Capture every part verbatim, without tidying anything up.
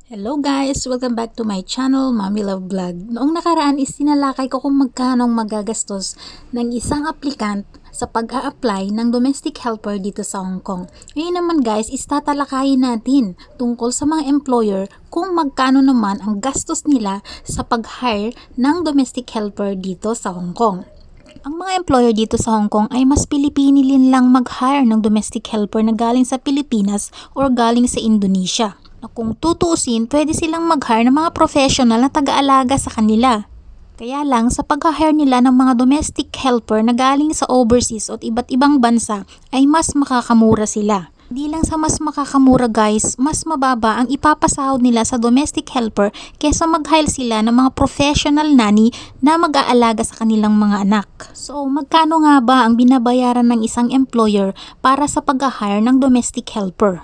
Hello guys! Welcome back to my channel, Mommy Love Vlog. Noong nakaraan is tinalakay ko kung magkano magagastos ng isang aplikant sa pag-a-apply ng domestic helper dito sa Hong Kong. Ngayon naman guys, is tatalakayin natin tungkol sa mga employer kung magkano naman ang gastos nila sa pag-hire ng domestic helper dito sa Hong Kong. Ang mga employer dito sa Hong Kong ay mas Pilipinilin lang mag-hire ng domestic helper na galing sa Pilipinas or galing sa Indonesia. Na kung tutuusin, pwede silang mag-hire ng mga professional na taga-alaga sa kanila. Kaya lang, sa pag-hire nila ng mga domestic helper na galing sa overseas o iba't ibang bansa, ay mas makakamura sila. Di lang sa mas makakamura guys, mas mababa ang ipapasahod nila sa domestic helper kesa mag-hire sila ng mga professional nanny na mag-aalaga sa kanilang mga anak. So, magkano nga ba ang binabayaran ng isang employer para sa pag-hire ng domestic helper?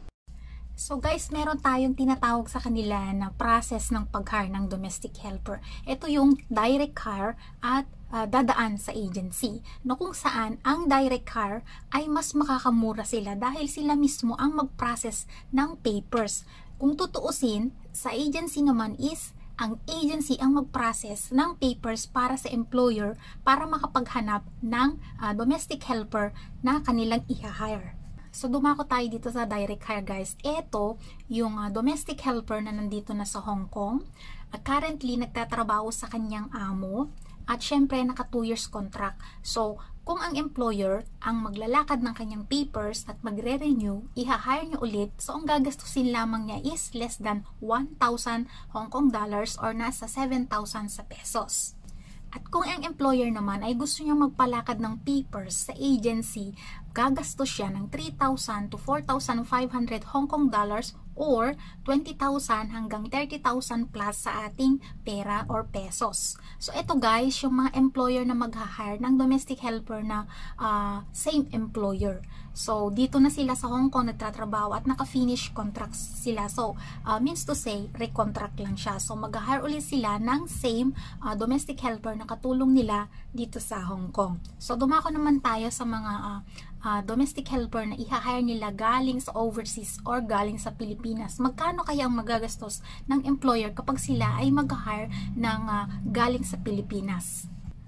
So guys, meron tayong tinatawag sa kanila na process ng pag-hire ng domestic helper. Ito yung direct hire at uh, dadaan sa agency. No, kung saan ang direct hire ay mas makakamura sila dahil sila mismo ang mag-process ng papers. Kung tutuusin, sa agency naman is ang agency ang mag-process ng papers para sa employer para makapaghanap ng uh, domestic helper na kanilang i-hire. So, dumako tayo dito sa direct hire guys. Ito, yung uh, domestic helper na nandito na sa Hong Kong. Uh, currently, nagtatrabaho sa kanyang amo. At syempre, naka two years contract. So, kung ang employer ang maglalakad ng kanyang papers at magre-renew, iha-hire niya ulit. So, ang gagastusin lamang niya is less than one thousand Hong Kong dollars or nasa seven thousand sa pesos. At kung ang employer naman ay gusto niya magpalakad ng papers sa agency, gagastos siya ng three thousand to four thousand five hundred Hong Kong dollars or twenty thousand hanggang thirty thousand plus sa ating pera or pesos. So ito guys, yung mga employer na mag-hire ng domestic helper na uh, same employer. So dito na sila sa Hong Kong nagtatrabaho at naka-finish contracts sila. So uh, means to say, recontract lang siya. So mag-hire ulit sila ng same uh, domestic helper na katulong nila dito sa Hong Kong. So dumako naman tayo sa mga uh, uh, domestic helper na i-hire nila galing sa overseas or galing sa Pilipinas. Magkano kaya ang magagastos ng employer kapag sila ay mag-hire ng uh, galing sa Pilipinas?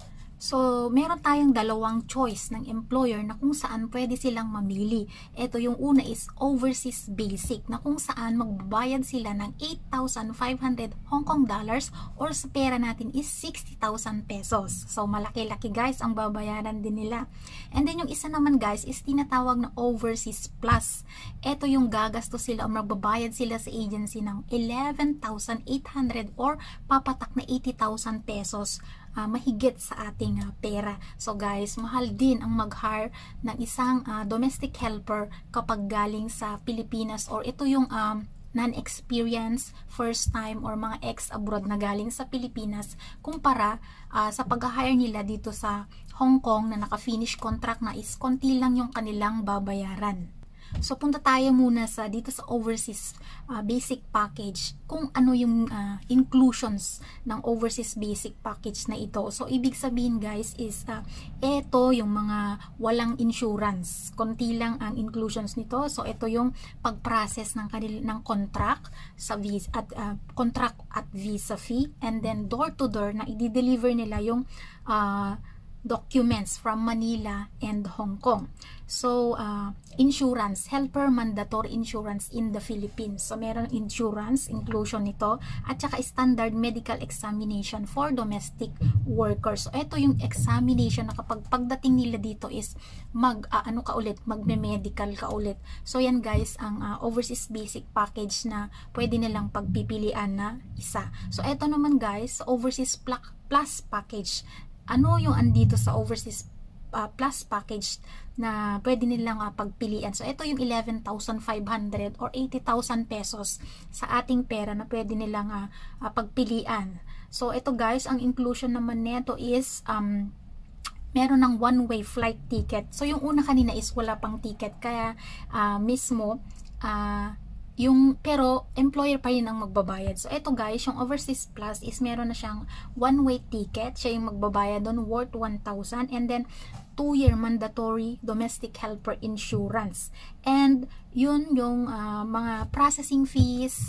So, meron tayong dalawang choice ng employer na kung saan pwede silang mamili. Ito yung una is overseas basic na kung saan magbabayad sila ng eight thousand five hundred Hong Kong dollars or sa pera natin is sixty thousand pesos. So, malaki-laki guys ang babayaran din nila. And then yung isa naman guys is tinatawag na overseas plus. Ito yung gagastos sila o magbabayad sila sa agency ng eleven thousand eight hundred or papatak na eighty thousand pesos. Uh, mahigit sa ating uh, pera. So guys, mahal din ang mag-hire ng isang uh, domestic helper kapag galing sa Pilipinas or ito yung um, non-experience, first time or mga ex-abroad na galing sa Pilipinas kumpara uh, sa pag-hire nila dito sa Hong Kong na naka-finish contract na is konti lang yung kanilang babayaran. So, punta tayo muna sa dito sa overseas uh, basic package kung ano yung uh, inclusions ng overseas basic package na ito. So, ibig sabihin guys is uh, ito yung mga walang insurance. Konti lang ang inclusions nito. So, ito yung pag-process ng, kanil ng contract sa visa at uh, contract at visa fee and then door to door na i-deliver nila yung uh, documents from Manila and Hong Kong. So, uh, insurance, helper mandatory insurance in the Philippines. So, meron insurance, inclusion nito, at saka standard medical examination for domestic workers. So, ito yung examination na kapag pagdating nila dito is mag, uh, ano ka ulit, magme-medical ka ulit. So, yan guys, ang uh, overseas basic package na pwede nilang pagpipilian na isa. So, ito naman guys, overseas plus package. Ano yung andito sa overseas uh, plus package na pwede nilang uh, pagpilian. So, ito yung eleven thousand five hundred or eighty thousand pesos sa ating pera na pwede nilang uh, uh, pagpilian. So, ito guys, ang inclusion naman nito is um, meron ng one-way flight ticket. So, yung una kanina is wala pang ticket. Kaya uh, mismo, uh, yung, pero employer pa rin ang magbabayad. So ito guys, yung overseas plus is meron na siyang one-way ticket. Siya yung magbabayad doon worth one thousand and then two year mandatory domestic helper insurance. And yun yung uh, mga processing fees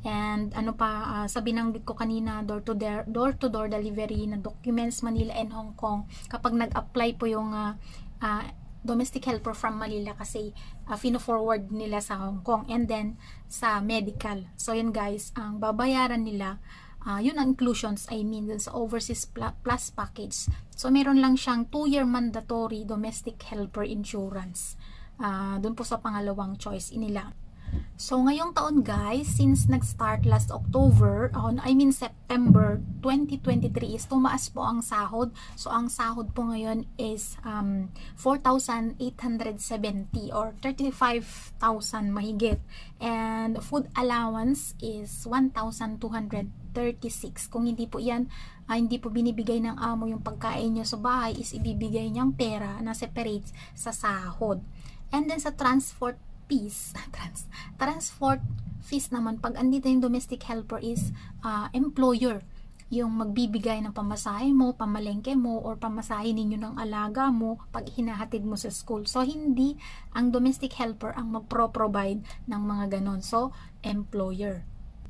And ano pa, uh, sa binanggit ko kanina, door to door, door to door delivery na documents, Manila and Hong Kong, kapag nag-apply po yung uh, uh, domestic helper from Manila, kasi uh, fino-forward nila sa Hong Kong, and then sa medical. So yun guys, ang babayaran nila, uh, yun ang inclusions, I mean dun sa overseas plus package. So meron lang siyang two year mandatory domestic helper insurance, uh, dun po sa pangalawang choice nila. So, ngayong taon guys, since nag-start last October, on, I mean September twenty twenty-three, is tumaas po ang sahod. So, ang sahod po ngayon is um, four thousand eight hundred seventy or thirty-five thousand mahigit. And food allowance is one thousand two hundred thirty-six. Kung hindi po yan, uh, hindi po binibigay ng amo yung pagkain nyo sa bahay, is ibibigay niyang pera na separate sa sahod. And then sa transport fees, trans, transport fees naman, pag andito yung domestic helper, is uh, employer yung magbibigay ng pamasahe mo, pamalengke mo, or pamasahe ninyo ng alaga mo pag hinahatid mo sa school. So hindi ang domestic helper ang magpro-provide ng mga ganon. So employer.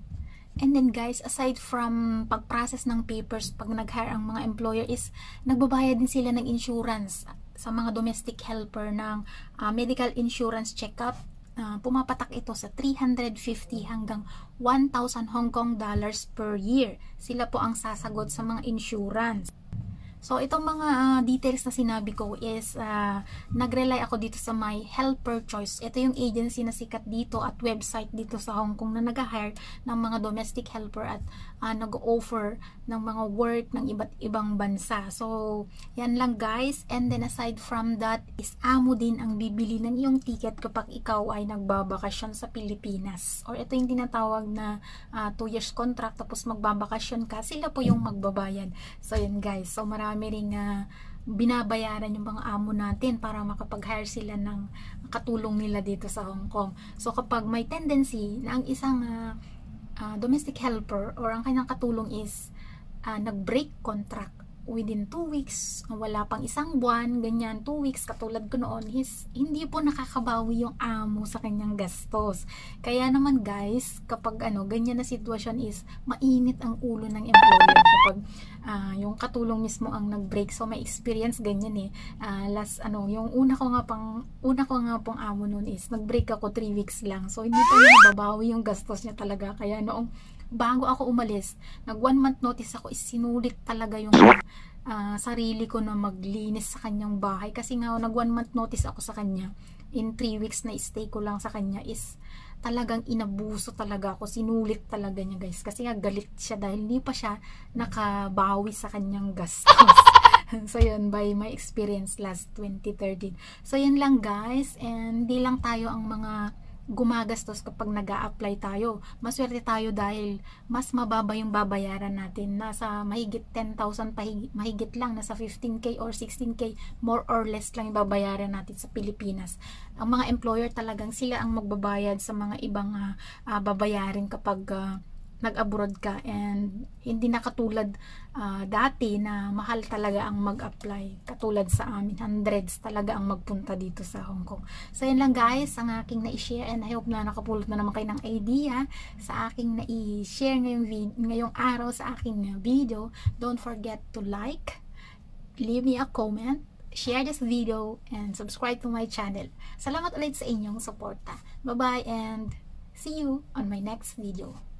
And then guys, aside from pag-process ng papers pag nag-hire ang mga employer, is nagbabayad din sila ng insurance sa mga domestic helper ng uh, medical insurance checkup. Uh, pumapatak ito sa three hundred fifty hanggang one thousand Hong Kong dollars per year. Sila po ang sasagot sa mga insurance. So, itong mga uh, details na sinabi ko is uh, nag-rely ako dito sa My Helper Choice. Ito yung agency na sikat dito at website dito sa Hong Kong na nag-hire ng mga domestic helper at uh, nag-offer ng mga work ng iba't ibang bansa. So, yan lang guys. And then aside from that, is amo din ang bibili ng iyong ticket kapag ikaw ay nagbabakasyon sa Pilipinas. Or ito yung tinatawag na two years contract, tapos magbabakasyon ka, sila po yung magbabayad. So, yan guys. So, marami Marami ring uh, binabayaran yung mga amo natin para makapag-hire sila ng katulong nila dito sa Hong Kong. So kapag may tendency na ang isang uh, uh, domestic helper or ang kanyang katulong is uh, nag-break contract within two weeks, wala pang isang buwan, ganyan, two weeks, katulad ko noon, his, hindi po nakakabawi yung amo sa kanyang gastos. Kaya naman guys, kapag ano, ganyan na sitwasyon, is mainit ang ulo ng employer kapag uh, yung katulong mismo ang nag-break. So may experience ganyan eh. Uh, last ano, yung una ko nga pang una ko nga pong amo noon is nag-break ako three weeks lang. So hindi pa niya nababawi yung gastos niya talaga. Kaya noong bago ako umalis, nag one month notice ako, is sinulit talaga yung uh, sarili ko na maglinis sa kanyang bahay. Kasi nga nag one month notice ako sa kanya, in three weeks na stay ko lang sa kanya, is talagang inabuso talaga ako, sinulit talaga niya guys. Kasi nga galit siya dahil hindi pa siya nakabawi sa kanyang gastos. So yun, by my experience last twenty thirteen. So yun lang guys, and di lang tayo ang mga gumagastos kapag nag-a-apply tayo. Maswerte tayo dahil mas mababa yung babayaran natin. Nasa mahigit ten thousand, mahigit lang, nasa fifteen K or sixteen K, more or less lang yung babayaran natin sa Pilipinas. Ang mga employer talagang sila ang magbabayad sa mga ibang uh, uh, babayarin kapag uh, nag-abroad ka, and hindi na katulad uh, dati na mahal talaga ang mag-apply. Katulad sa amin, hundreds talaga ang magpunta dito sa Hong Kong. So yan lang guys ang aking na-share, and I hope na nakapulot na naman kayo ng idea sa aking na-share ngayong, ngayong araw sa aking video. Don't forget to like, leave me a comment, share this video, and subscribe to my channel. Salamat ulit sa inyong suporta. Bye bye and see you on my next video.